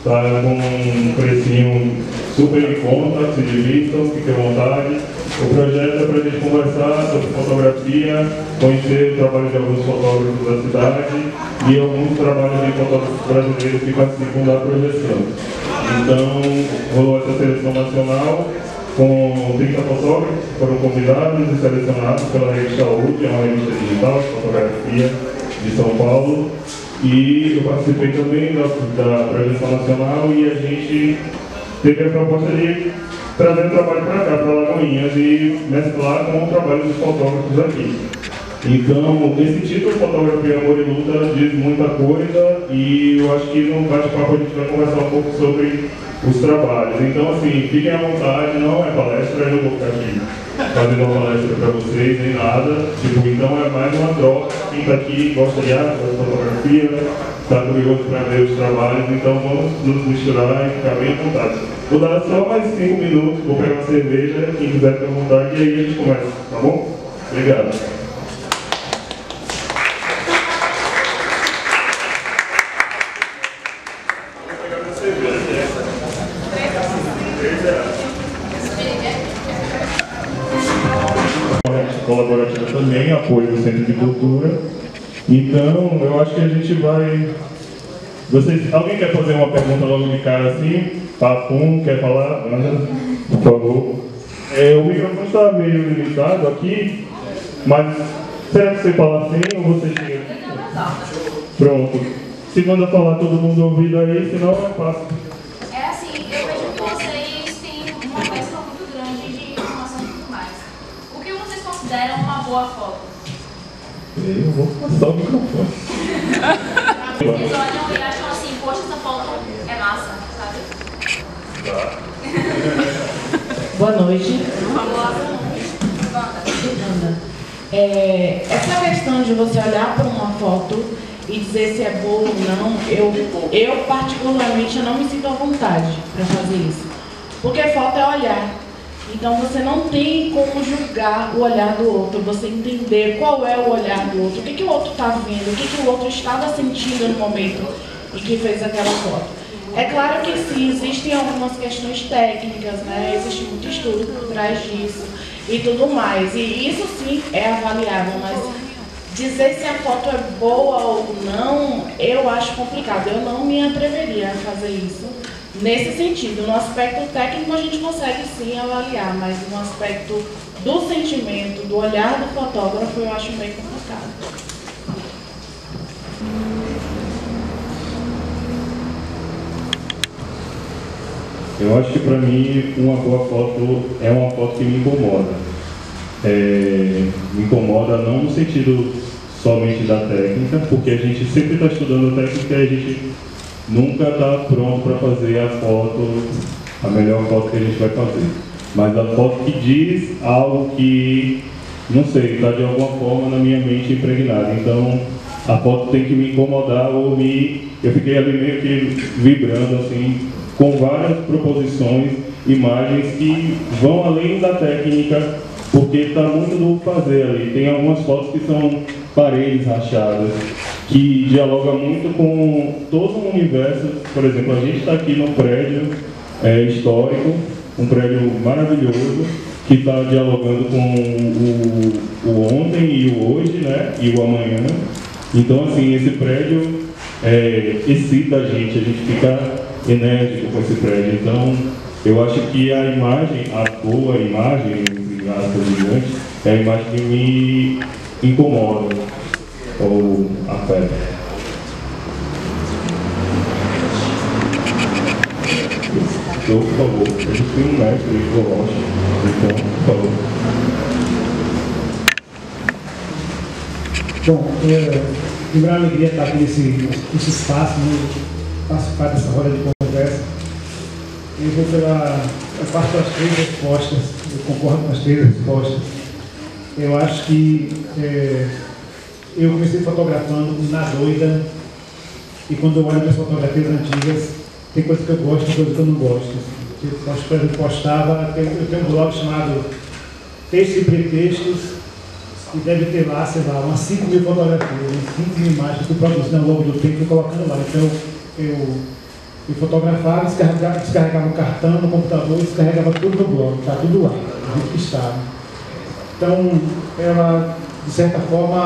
tá com um precinho super em conta, se divirtam, fiquem à vontade. O projeto é para a gente conversar sobre fotografia, conhecer o trabalho de alguns fotógrafos da cidade e alguns trabalhos de fotógrafos brasileiros que participam da projeção. Então, rolou essa seleção nacional com 30 fotógrafos que foram convidados e selecionados pela revista Saúde, é uma revista digital de fotografia de São Paulo. E eu participei também da projeção nacional e a gente teve a proposta de trazer o trabalho para cá, para Lagoinhas, e mesclar com o trabalho dos fotógrafos aqui. Então, esse título, Fotografia, Amor e Luta, diz muita coisa e eu acho que no bate-papo a gente vai conversar um pouco sobre os trabalhos. Então, assim, fiquem à vontade, não é palestra, eu não vou ficar aqui fazendo uma palestra para vocês, nem nada. Tipo, então é mais uma troca. Quem está aqui gosta de arte, gosta de fotografia, está curioso para ver os trabalhos, então vamos nos misturar e ficar bem à vontade. Vou dar só mais 5 minutos, vou pegar uma cerveja, quem quiser ficar à vontade, e aí a gente começa, tá bom? Obrigado. Colaborativa também, apoio do Centro de Cultura. Então, eu acho que a gente vai... Alguém quer fazer uma pergunta logo de cara assim? Papum, quer falar? Ana, por favor. O microfone está meio limitado aqui, mas será que você fala assim ou você chega aqui? Pronto. Se manda falar todo mundo ouvido aí, senão é fácil. É assim, eu vejo que vocês têm uma mescla muito grande de informação e tudo mais. O que vocês consideram uma boa foto? Eu vou passar o microfone. Vocês olham e acham assim, poxa, essa foto é massa, sabe? Tá. Boa noite. Essa questão de você olhar para uma foto e dizer se é boa ou não, eu particularmente não me sinto à vontade para fazer isso. Porque foto é olhar. Então você não tem como julgar o olhar do outro, você entender qual é o olhar do outro, o que o outro está vendo, o que o outro estava sentindo no momento em que fez aquela foto. É claro que sim, existem algumas questões técnicas, né? Existe muito estudo por trás disso e tudo mais. E isso sim é avaliável, mas dizer se a foto é boa ou não, eu acho complicado. Eu não me atreveria a fazer isso nesse sentido. No aspecto técnico a gente consegue sim avaliar, mas no aspecto do sentimento, do olhar do fotógrafo, eu acho bem complicado. Eu acho que para mim uma boa foto é uma foto que me incomoda. Me incomoda não no sentido somente da técnica, porque a gente sempre está estudando a técnica e a gente nunca está pronto para fazer a melhor foto que a gente vai fazer. Mas a foto que diz algo que, não sei, está de alguma forma na minha mente impregnada. Então a foto tem que me incomodar ou eu fiquei ali meio que vibrando assim, com várias proposições, imagens que vão além da técnica, porque está muito do fazer ali. Tem algumas fotos que são paredes rachadas, que dialoga muito com todo o universo. Por exemplo, a gente está aqui num prédio histórico, um prédio maravilhoso, que está dialogando com o ontem e o hoje, né, e o amanhã. Então, assim, esse prédio excita a gente fica enérgico com esse prédio. Então, eu acho que a imagem, a boa imagem, é a imagem que me incomoda ou afeta. Então, por favor, a gente tem um mestre aí, eu acho. Então, por favor. Bom, é uma alegria estar aqui nesse espaço, né? Participar dessa roda de conversa. Eu vou eu parto das 3 respostas, eu concordo com as 3 respostas. Eu acho que eu comecei fotografando na doida, e quando eu olho minhas fotografias antigas, tem coisa que eu gosto e coisa que eu não gosto. Eu acho que eu postava, eu tenho um blog chamado Textos e Pretextos, e deve ter lá, sei lá, umas 5.000 fotografias, umas 5.000 imagens que eu produzi ao longo do tempo e colocando lá. Então, Eu fotografava, descarregava o cartão no computador e descarregava tudo no blog, está tudo lá, do jeito que estava. Então, ela, de certa forma,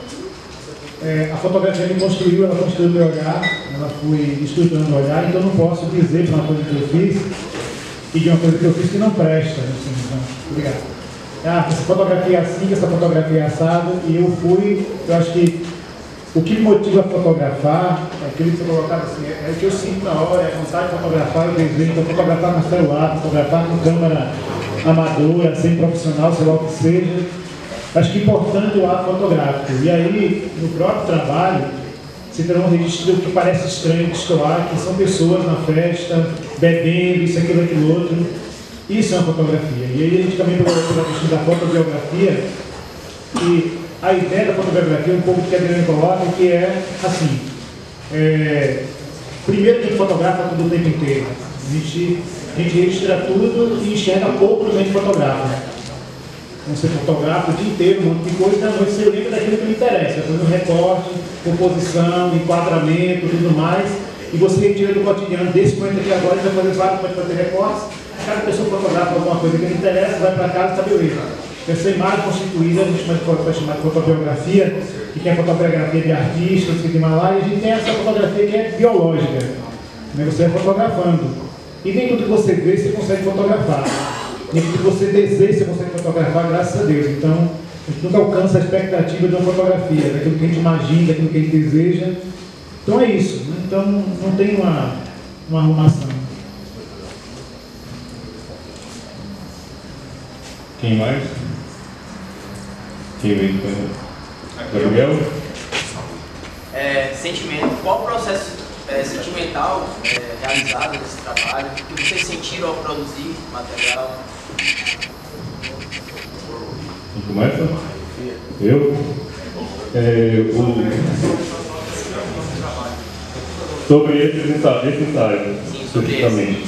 a fotografia me construiu, ela construiu meu olhar, ela foi estruturando o olhar, então eu não posso dizer para uma coisa que eu fiz e de uma coisa que eu fiz que não presta. Assim, então, obrigado. Essa fotografia é assim, essa fotografia é assado, e eu acho que o que me motiva a fotografar, aquilo que você colocava assim, é o que eu sinto na hora, é a vontade de fotografar, o desejo, então fotografar no celular, fotografar com câmera amadora, sem profissional, sei lá o que seja. Acho que é importante o ato fotográfico. E aí, no próprio trabalho, você tem um registro que parece estranho de escolar, que são pessoas na festa, bebendo, isso, aquilo, outro. Isso é uma fotografia. E aí a gente também pela questão da fotobiografia, e a ideia da fotografia, um pouco que a Adriana coloca, que é assim, primeiro que a gente fotografa tudo o tempo inteiro. A gente registra tudo e enxerga pouco no meio fotográfico. Você fotografa o dia inteiro, um monte de coisa, e à noite você lembra daquilo que lhe interessa. Depois um recorte, composição, enquadramento, tudo mais, e você retira do cotidiano desse momento aqui agora, você vai fazer vários, pode fazer recortes, cada pessoa fotografa alguma coisa que lhe interessa, vai para casa e está beleza. Essa imagem constituída, a gente pode chamar de fotobiografia, que tem a fotobiografia de artistas, que tem uma lá, e a gente tem essa fotografia que é biológica, né? Você vai fotografando. E nem tudo que você vê, você consegue fotografar. Nem tudo que você deseja, você consegue fotografar, graças a Deus. Então, a gente nunca alcança a expectativa de uma fotografia, daquilo que a gente imagina, daquilo que a gente deseja. Então é isso, né? Então não tem uma arrumação. Quem mais? Quem veio? Gabriel? Sentimento. Qual o processo sentimental realizado nesse trabalho? O que vocês sentiram ao produzir material? Quem começa? Eu? Sobre esse ensaio, especificamente.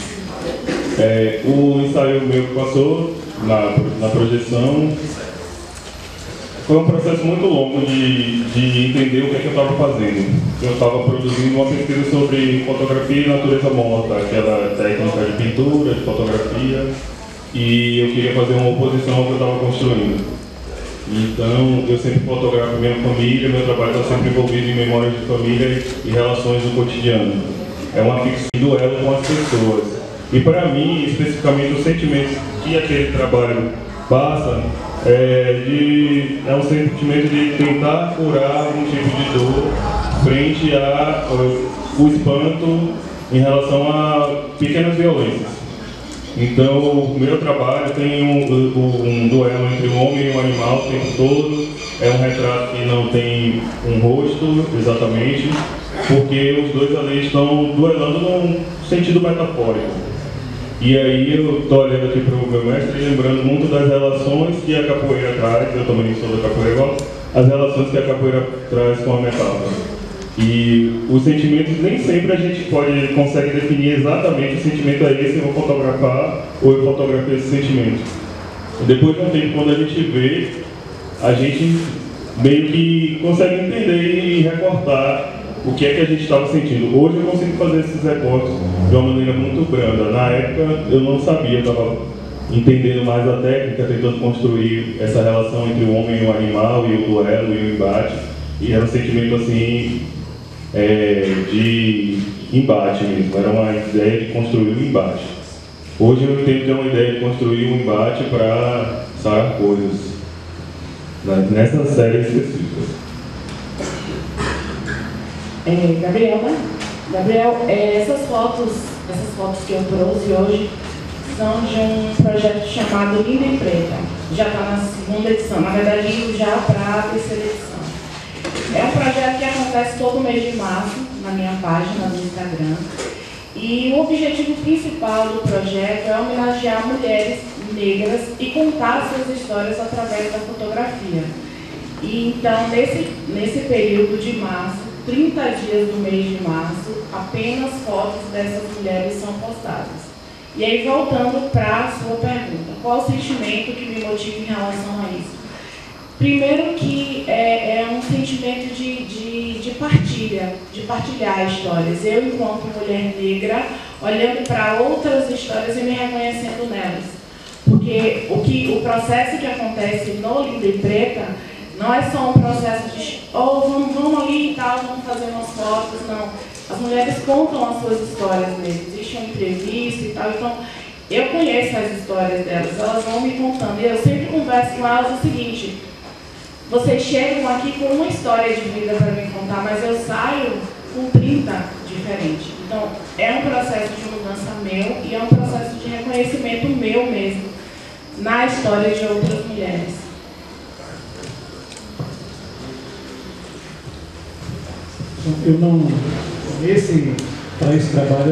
O ensaio meu que passou na projeção foi um processo muito longo de entender o que eu estava fazendo. Eu estava produzindo uma pesquisa sobre fotografia e natureza morta, aquela técnica de pintura, de fotografia, e eu queria fazer uma oposição ao que eu estava construindo. Então, eu sempre fotografo minha família, meu trabalho está sempre envolvido em memórias de família e relações do cotidiano. É uma ficção de duelo com as pessoas. E para mim, especificamente, os sentimentos que aquele trabalho passa é um sentimento de tentar curar algum tipo de dor frente ao espanto em relação a pequenas violências. Então, o meu trabalho tem um duelo entre o homem e o animal o tempo todo. É um retrato que não tem um rosto, exatamente, porque os dois ali estão duelando num sentido metafórico. E aí eu estou olhando aqui para o meu mestre e lembrando muito das relações que a capoeira traz, eu também sou da capoeira igual, as relações que a capoeira traz com a metáfora. E os sentimentos, nem sempre a gente consegue definir exatamente o sentimento é esse, eu vou fotografar ou eu fotografei esse sentimento. E depois de um tempo, quando a gente vê, a gente meio que consegue entender e recortar o que é que a gente estava sentindo. Hoje eu consigo fazer esses recortes de uma maneira muito branda. Na época eu não sabia, eu estava entendendo mais a técnica, tentando construir essa relação entre o homem e o animal, e o duelo e o embate. E era um sentimento assim, de embate mesmo, era uma ideia de construir um embate. Hoje eu entendo que é uma ideia de construir um embate para sair coisas, nessa série específica. Gabriel, essas fotos que eu trouxe hoje são de um projeto chamado Linda e Preta. Já está na segunda edição, na verdade indo já para a terceira edição. É um projeto que acontece todo mês de março na minha página do Instagram. E o objetivo principal do projeto é homenagear mulheres negras e contar suas histórias através da fotografia. E então, nesse período de março, 30 dias do mês de março, apenas fotos dessas mulheres são postadas. E aí, voltando para a sua pergunta, qual o sentimento que me motiva em relação a isso? Primeiro que é um sentimento de partilha. de partilhar histórias. Eu, enquanto mulher negra, olhando para outras histórias e me reconhecendo nelas. Porque o processo que acontece no Linda e Preta não é só um processo de vamos ali e tal, vamos fazer umas fotos, não. As mulheres contam as suas histórias mesmo, existe uma entrevista e tal, então eu conheço as histórias delas, elas vão me contando. E eu sempre converso com elas o seguinte: vocês chegam aqui com uma história de vida para me contar, mas eu saio com 30 diferentes. Então, é um processo de mudança meu e é um processo de reconhecimento meu mesmo na história de outras mulheres. Para esse trabalho,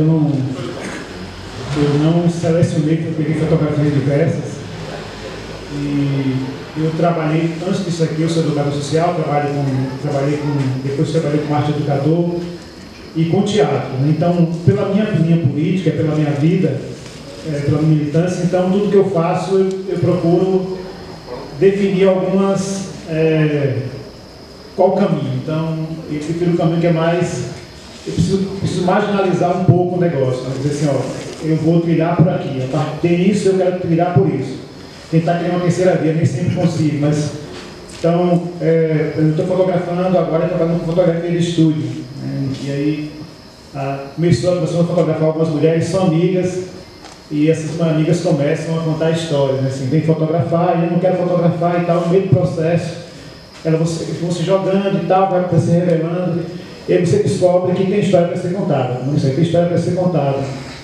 eu não selecionei, eu peguei fotografias diversas. E eu trabalhei, antes disso aqui, eu sou educador social, depois trabalhei com arte educador e com teatro. Então, pela minha linha política, pela minha vida, pela minha militância, então tudo que eu faço, eu procuro definir algumas... qual o caminho. Então, eu prefiro o caminho que é mais... Eu preciso marginalizar um pouco o negócio. Né? Dizer assim, ó, eu vou trilhar por aqui, a partir disso eu quero trilhar por isso. Tentar criar uma terceira via, nem sempre consigo, mas... Então, eu estou fotografando agora, trabalhando com fotografia de estúdio. Né? E aí, começou a fotografar algumas mulheres, são amigas, e essas amigas começam a contar histórias. Né? Assim, vem fotografar, e eu não quero fotografar e tal, no meio do processo, elas vão se jogando e tal, vai se revelando, e aí você descobre que tem história para ser contada. Não sei, tem história para ser contada.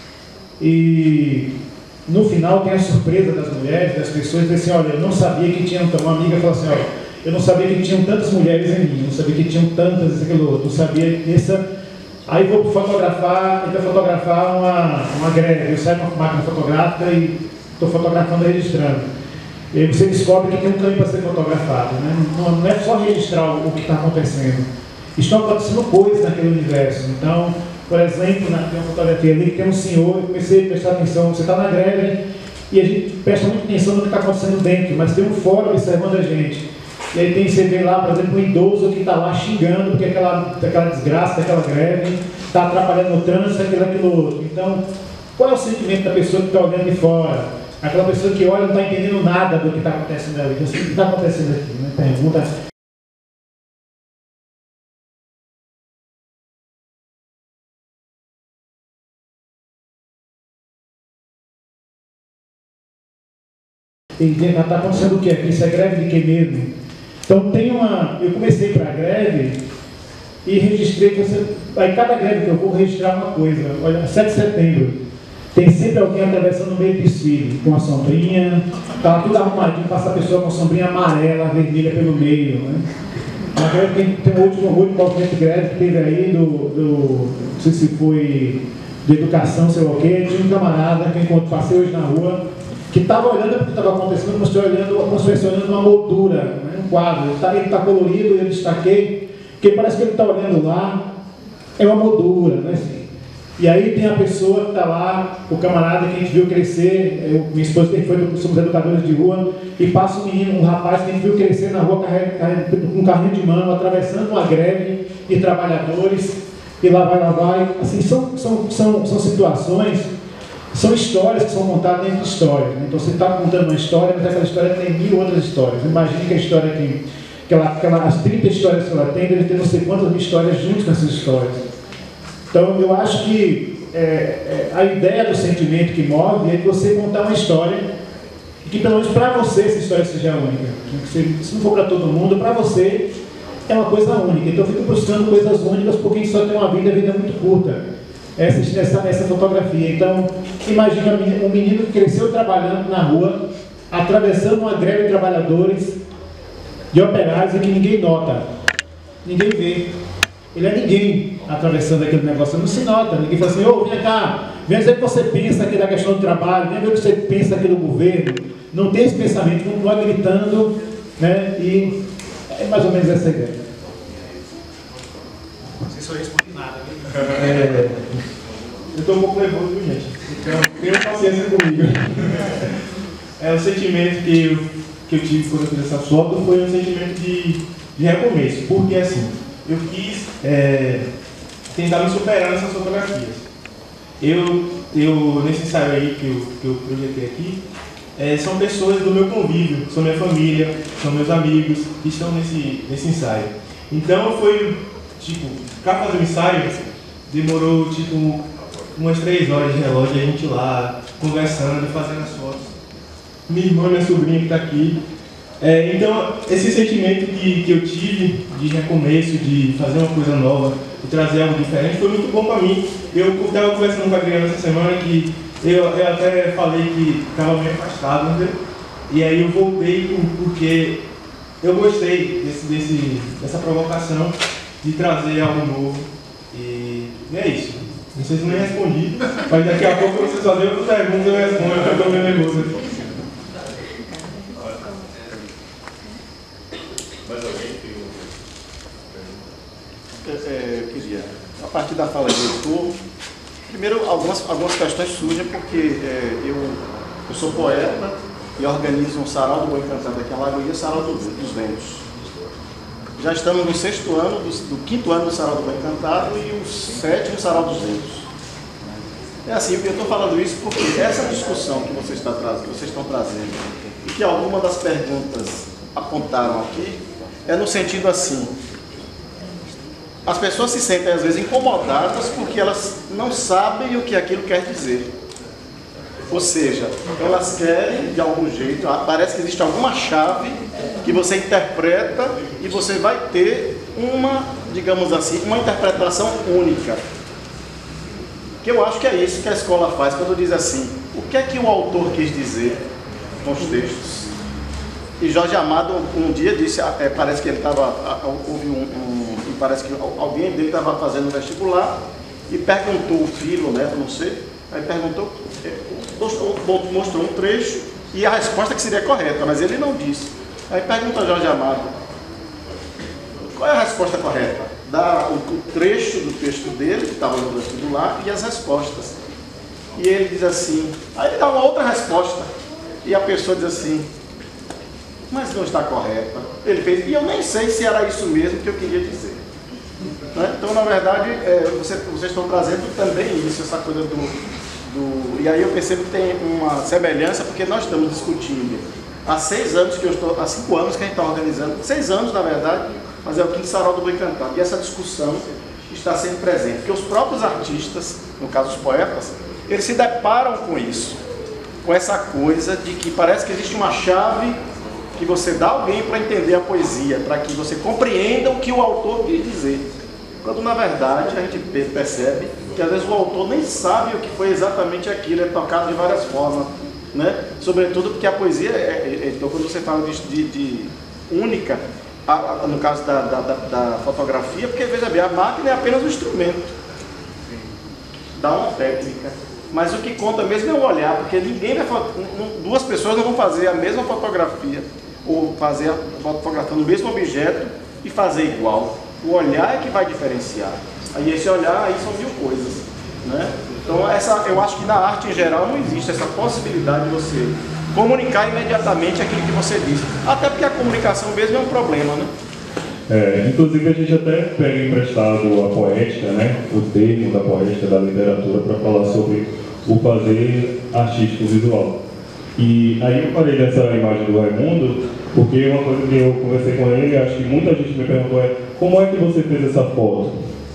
E no final tem a surpresa das mulheres, das pessoas, dizem assim, olha, eu não sabia que tinham, uma amiga falou assim, olha, eu não sabia que tinham tantas mulheres em mim, não sabia que tinham tantas, isso, aquilo outro, eu sabia aí vou fotografar uma greve, eu saio com a máquina fotográfica e estou fotografando e registrando. E aí você descobre que tem um caminho para ser fotografado, né? Não é só registrar o que está acontecendo. Estão acontecendo coisas naquele universo. Então, por exemplo, tem uma fotografia ali que tem um senhor, eu comecei a prestar atenção, você está na greve e a gente presta muita atenção no que está acontecendo dentro, mas tem um fora observando a gente. E aí você vê lá, por exemplo, um idoso que está lá xingando porque aquela desgraça daquela greve está atrapalhando o trânsito, aquilo outro. Então, qual é o sentimento da pessoa que está olhando de fora? Aquela pessoa que olha não está entendendo nada do que está acontecendo ali. O que está acontecendo aqui? Né? Pergunta. Está acontecendo o que aqui? Isso é greve de quê mesmo? Então eu comecei para a greve e registrei, aí cada greve que eu vou registrar uma coisa. Olha, 7 de setembro. Tem sempre alguém atravessando o meio do desfile, com a sombrinha, tá tudo arrumadinho, passa a pessoa com a sombrinha amarela, vermelha pelo meio, né? Na greve tem um último movimento de greve que teve aí, não sei se foi de educação, sei lá o quê, tinha um camarada que eu passei hoje na rua, que estava olhando o que estava acontecendo, como se estivesse olhando uma moldura, né? Um quadro, ele está colorido, eu destaquei, porque parece que ele está olhando lá, é uma moldura, né? Assim. E aí tem a pessoa que está lá, o camarada que a gente viu crescer, minha esposa somos educadores de rua, e passa um menino, um rapaz que a gente viu crescer na rua com um carrinho de mão, atravessando uma greve de trabalhadores, e lá vai. Assim, são situações, são histórias que são contadas dentro de histórias. Né? Então você está contando uma história, mas aquela história tem 1000 outras histórias. Imagine que a história as 30 histórias que ela tem, deve ter não sei quantas mil histórias junto com essas histórias. Então, eu acho que a ideia do sentimento que move é de você contar uma história e que, pelo menos para você, essa história seja única. Se não for para todo mundo, para você é uma coisa única. Então, eu fico buscando coisas únicas porque a gente só tem uma vida é muito curta. Essa fotografia. Então, imagina um menino que cresceu trabalhando na rua, atravessando uma greve de trabalhadores, de operários, e que ninguém nota, ninguém vê. Ele é ninguém atravessando aquele negócio, não se nota. Ninguém fala assim, ô, vem cá, vem dizer o que você pensa aqui da questão do trabalho, vem ver o que você pensa aqui do governo. Não tem esse pensamento, continua gritando, né? E é mais ou menos essa ideia. Não sei se eu respondi nada, né? Eu estou um pouco nervoso, gente. Então, tenha paciência comigo. O sentimento que eu tive quando eu fiz essa foto foi um sentimento de recomeço. Porque assim, eu quis tentar me superar nessas fotografias. Nesse ensaio aí que eu projetei aqui, são pessoas do meu convívio, são minha família, são meus amigos que estão nesse ensaio. Então foi, tipo, para fazer o ensaio, demorou tipo umas 3 horas de relógio, a gente lá, conversando, fazendo as fotos. Minha irmã, minha sobrinha que está aqui. Então, esse sentimento que eu tive de recomeço, de fazer uma coisa nova, de trazer algo diferente, foi muito bom para mim. Eu estava conversando com a Adriana essa semana que eu até falei que estava meio afastado, né? E aí eu voltei porque eu gostei dessa provocação de trazer algo novo. E é isso. Não sei se nem respondi, mas daqui a pouco vocês fazem outra pergunta e eu respondo, porque eu estou meio nervoso. Mais alguém tem eu queria, a partir da fala do Heitor, primeiro algumas questões surgem porque eu sou poeta e organizo um sarau do Bom Encantado aqui em Alagoinhas, Sarau dos Ventos. Já estamos no 6º ano, do 5º ano do Sarau do Bom Encantado e o 7º Sarau dos Ventos. É assim, eu estou falando isso porque essa discussão que vocês estão trazendo e que algumas das perguntas apontaram aqui, é no sentido assim, as pessoas se sentem às vezes incomodadas porque elas não sabem o que aquilo quer dizer. Ou seja, elas querem de algum jeito, parece que existe alguma chave que você interpreta e você vai ter uma, digamos assim, uma interpretação única. Que eu acho que é isso que a escola faz quando diz assim, o que é que o autor quis dizer com os textos? E Jorge Amado um dia disse, parece que ele estava, parece que alguém dele estava fazendo vestibular e perguntou o filho, o neto, não sei, aí perguntou, mostrou um trecho e a resposta que seria correta, mas ele não disse. Aí pergunta a Jorge Amado, qual é a resposta correta? Dá o trecho do texto dele, que estava no vestibular, e as respostas. E ele diz assim, aí ele dá uma outra resposta, e a pessoa diz assim, mas não está correta. Ele fez, e eu nem sei se era isso mesmo que eu queria dizer. Né? Então, na verdade, vocês estão trazendo também isso, essa coisa E aí eu percebo que tem uma semelhança, porque nós estamos discutindo há 6 anos que eu estou, há 5 anos que a gente está organizando, 6 anos na verdade, mas é o 5º Sarau do Bom Encantado. E essa discussão está sempre presente, porque os próprios artistas, no caso os poetas, eles se deparam com isso, com essa coisa de que parece que existe uma chave que você dá a alguém para entender a poesia, para que você compreenda o que o autor quis dizer. Quando na verdade a gente percebe que às vezes o autor nem sabe o que foi exatamente aquilo, é tocado de várias formas, né? Sobretudo porque a poesia, então quando você fala de única, no caso da fotografia, porque veja bem, a máquina é apenas um instrumento, dá uma técnica, mas o que conta mesmo é o olhar, porque ninguém vai, duas pessoas não vão fazer a mesma fotografia, ou fazer a fotografia no mesmo objeto e fazer igual. O olhar é que vai diferenciar. Aí esse olhar aí são 1000 coisas, né? Então eu acho que na arte em geral não existe essa possibilidade de você comunicar imediatamente aquilo que você diz. Até porque a comunicação mesmo é um problema, né? Inclusive a gente até pega emprestado a poética, né? O termo da poética, da literatura, para falar sobre o fazer artístico visual. E aí eu parei dessa imagem do Raimundo, porque uma coisa que eu conversei com ele, acho que muita gente me perguntou como é que você fez essa foto?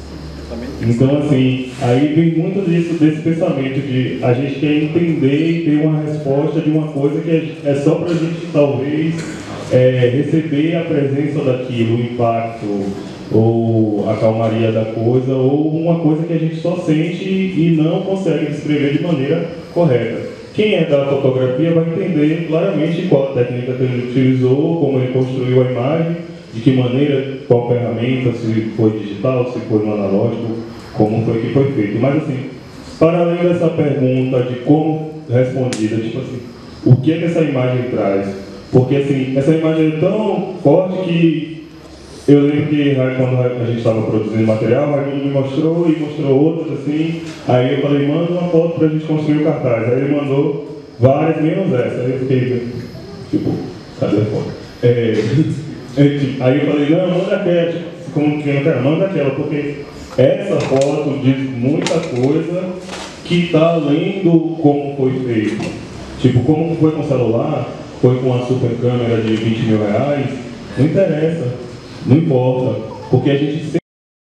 Então assim, aí vem muito desse pensamento de a gente quer entender e ter uma resposta de uma coisa que é só para a gente talvez receber a presença daquilo, o impacto, ou a calmaria da coisa, ou uma coisa que a gente só sente e não consegue descrever de maneira correta. Quem é da fotografia vai entender claramente qual a técnica que ele utilizou, como ele construiu a imagem, de que maneira, qual ferramenta, se foi digital, se foi no analógico, como foi que foi feito. Mas assim, para além dessa pergunta de como respondida, tipo assim, o que é que essa imagem traz? Porque assim, essa imagem é tão forte que eu lembro que quando a gente estava produzindo material, o Raimundo me mostrou e mostrou outras assim. Aí eu falei, manda uma foto para a gente construir o cartaz. Aí ele mandou várias, menos essa. Aí eu fiquei, tipo, cadê a foto? Aí eu falei, não, manda aquela, tipo, como quem quer, manda aquela, porque essa foto diz muita coisa que está além do como foi feito. Tipo, como foi com o celular, foi com a super câmera de 20 mil reais, não interessa, não importa, porque a gente sempre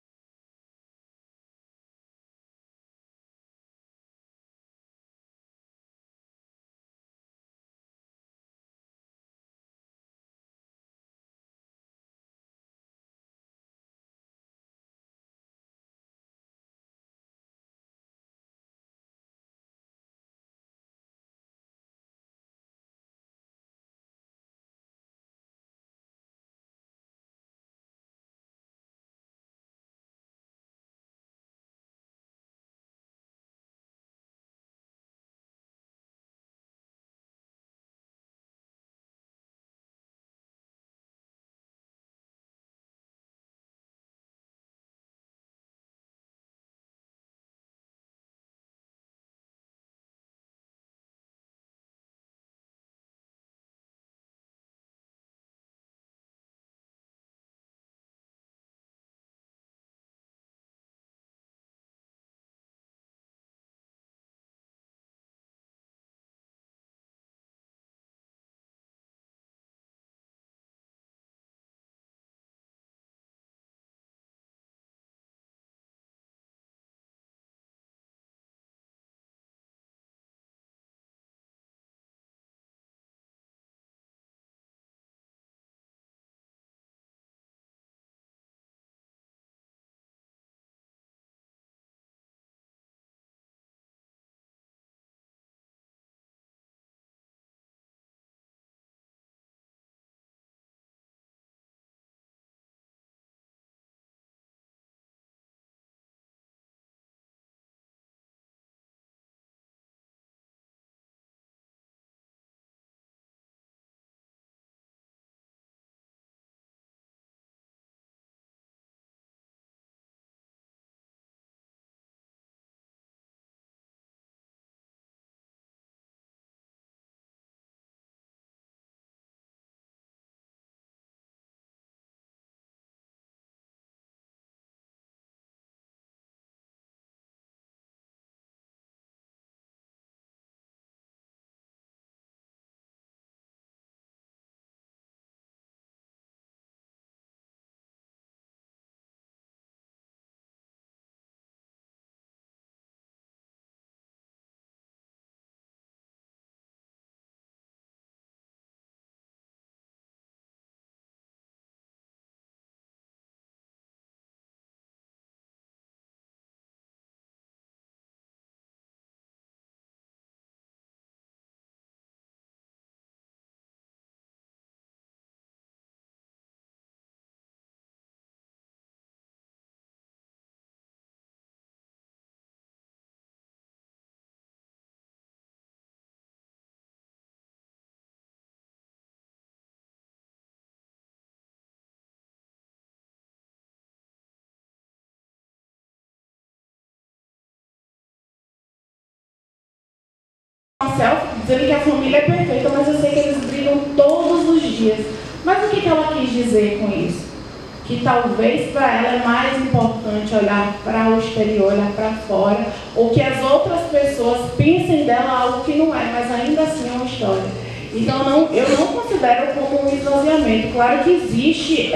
uma selfie dizendo que a família é perfeita, mas eu sei que eles brigam todos os dias. Mas o que ela quis dizer com isso? Que talvez para ela é mais importante olhar para o exterior, olhar para fora, ou que as outras pessoas pensem dela algo que não é, mas ainda assim é uma história. Então eu não considero como um esvaziamento. Claro que existe,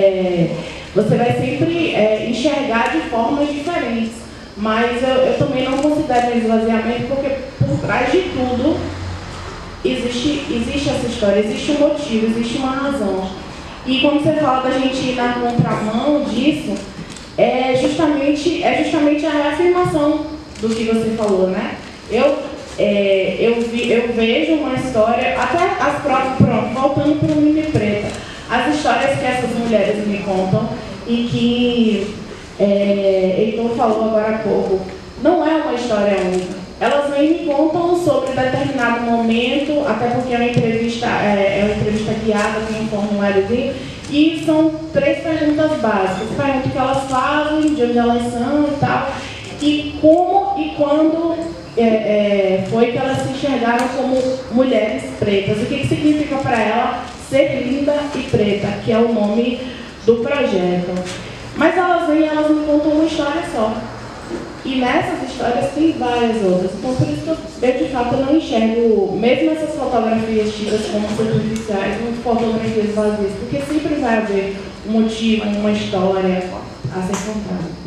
você vai sempre enxergar de formas diferentes, mas eu também não considero um esvaziamento, porque por trás de tudo existe essa história, existe um motivo, existe uma razão. E quando você fala da gente ir na contramão disso, é justamente a reafirmação do que você falou, né? Eu vejo uma história, até as próprias, pronto, voltando para o Mini Preta, as histórias que essas mulheres me contam e que Heitor falou agora há pouco, não é uma história única. Elas vêm e me contam sobre determinado momento, até porque é uma entrevista guiada, tem um formuláriozinho, e são 3 perguntas básicas. Perguntam o que elas fazem, de onde elas são e tal, e como e quando foi que elas se enxergaram como mulheres pretas. O que significa para ela ser linda e preta, que é o nome do projeto. Mas elas vêm e elas me contam uma história só. E nessas histórias tem várias outras. Então, por isso que eu de fato não enxergo, mesmo essas fotografias tidas como superficiais, como fotografias vazias, porque sempre vai haver um motivo, uma história a ser contada.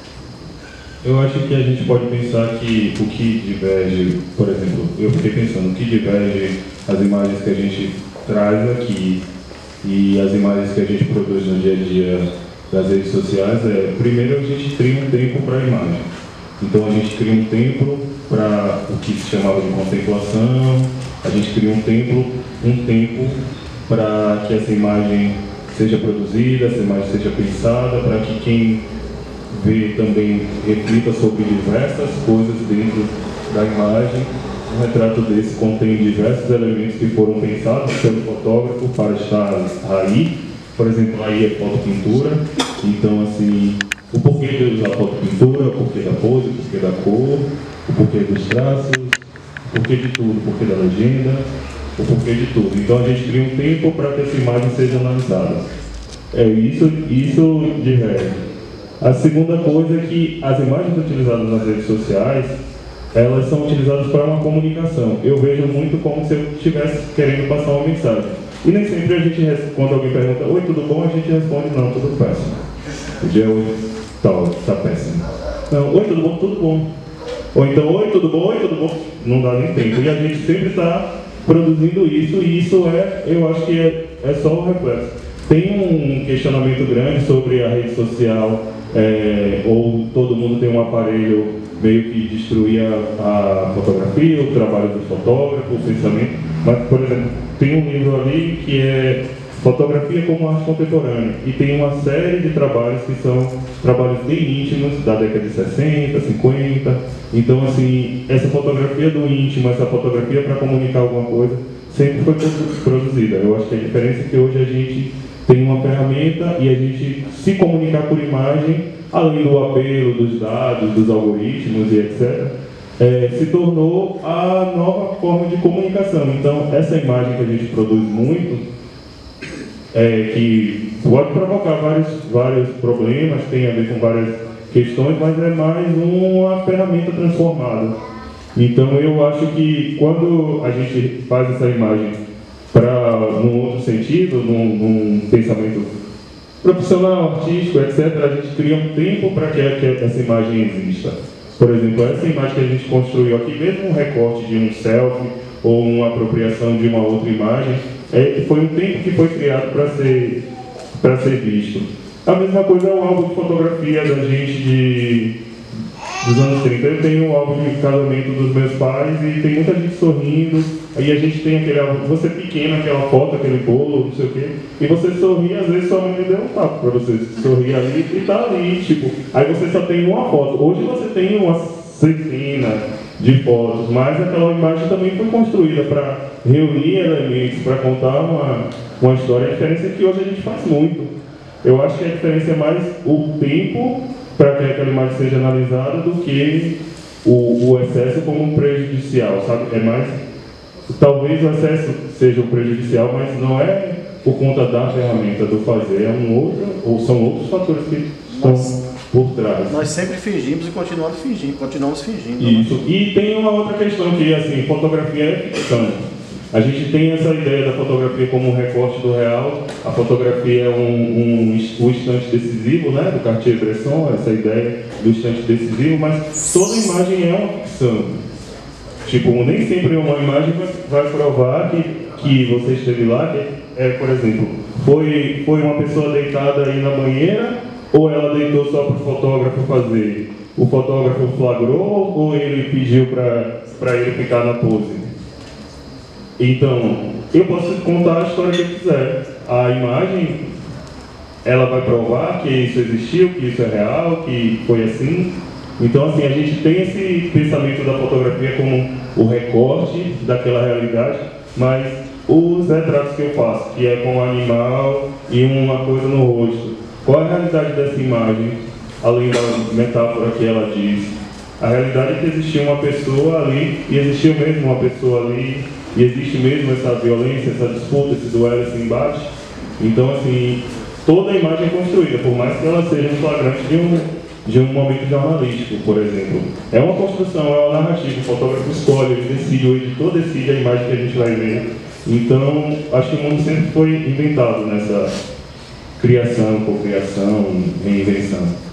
Eu acho que a gente pode pensar que o que diverge, por exemplo, eu fiquei pensando, o que diverge as imagens que a gente traz aqui e as imagens que a gente produz no dia a dia das redes sociais é, primeiro a gente cria um tempo para a imagem. Então a gente cria um tempo para o que se chamava de contemplação, a gente cria um tempo para que essa imagem seja produzida, essa imagem seja pensada, para que quem vê também reflita sobre diversas coisas dentro da imagem. Um retrato desse contém diversos elementos que foram pensados pelo fotógrafo para estar aí. Por exemplo, aí é fotopintura, então assim, o porquê de usar fotopintura, o porquê da pose, o porquê da cor, o porquê dos traços, o porquê de tudo, o porquê da legenda, o porquê de tudo. Então a gente cria um tempo para que essa imagem seja analisada. É isso de regra. A segunda coisa é que as imagens utilizadas nas redes sociais, elas são utilizadas para uma comunicação. Eu vejo muito como se eu estivesse querendo passar uma mensagem. E nem sempre a gente, quando alguém pergunta, oi, tudo bom? A gente responde, não, tudo péssimo. O dia hoje está péssimo. Não, oi, tudo bom? Tudo bom. Ou então, oi, tudo bom? Oi, tudo bom? Não dá nem tempo. E a gente sempre está produzindo isso, e isso eu acho que é só o reflexo. Tem um questionamento grande sobre a rede social, ou todo mundo tem um aparelho meio que destruía a fotografia, o trabalho do fotógrafo, o pensamento. Mas, por exemplo, tem um livro ali que é Fotografia como Arte Contemporânea, e tem uma série de trabalhos que são trabalhos bem íntimos, da década de 60, 50. Então, assim, essa fotografia do íntimo, essa fotografia para comunicar alguma coisa, sempre foi produzida. Eu acho que a diferença é que hoje a gente tem uma ferramenta e a gente se comunicar por imagem, além do apelo dos dados, dos algoritmos e etc., se tornou a nova forma de comunicação. Então, essa imagem que a gente produz muito, que pode provocar vários problemas, tem a ver com várias questões, mas é mais uma ferramenta transformada. Então, eu acho que quando a gente faz essa imagem num outro sentido, num pensamento profissional, artístico, etc., a gente cria um tempo para que essa imagem exista. Por exemplo, essa imagem que a gente construiu aqui, mesmo um recorte de um selfie ou uma apropriação de uma outra imagem, foi um tempo que foi criado para ser visto. A mesma coisa é um álbum de fotografia da gente dos anos 30. Eu tenho um álbum de casamento dos meus pais e tem muita gente sorrindo. Aí a gente tem aquele álbum, você pequeno, aquela foto, aquele bolo, não sei o quê, e você sorri, às vezes sua mãe deu um papo para você sorrir ali e tá ali, tipo, aí você só tem uma foto. Hoje você tem uma centena de fotos, mas aquela imagem também foi construída para reunir elementos, para contar uma história. A diferença é que hoje a gente faz muito. Eu acho que a diferença é mais o tempo para que aquela imagem seja analisada do que o excesso como prejudicial, sabe? É mais, talvez o excesso seja o prejudicial, mas não é por conta da ferramenta do fazer, ou são outros fatores que estão por trás. Nós sempre fingimos e continuamos fingindo. Isso. E tem uma outra questão que, assim, fotografia é ficção. A gente tem essa ideia da fotografia como um recorte do real. A fotografia é o instante decisivo, né, do Cartier-Bresson, essa ideia do instante decisivo, mas toda imagem é uma ficção. Tipo, nem sempre uma imagem vai provar que você esteve lá, por exemplo, foi uma pessoa deitada aí na banheira, ou ela deitou só para o fotógrafo fazer? O fotógrafo flagrou ou ele pediu para ele ficar na pose? Então, eu posso contar a história que eu quiser. A imagem, ela vai provar que isso existiu, que isso é real, que foi assim. Então, assim, a gente tem esse pensamento da fotografia como o recorte daquela realidade, mas os retratos que eu faço, que é com um animal e uma coisa no rosto, qual é a realidade dessa imagem, além da metáfora que ela diz? A realidade é que existiu uma pessoa ali, e existiu mesmo uma pessoa ali, e existe mesmo essa violência, essa disputa, esse duelo, esse embate. Então, assim, toda a imagem construída, por mais que ela seja um flagrante de um momento jornalístico, por exemplo. É uma construção, é uma narrativa, o fotógrafo escolhe, ele decide, o editor decide a imagem que a gente vai ver. Então, acho que o mundo sempre foi inventado nessa criação, cocriação, reinvenção.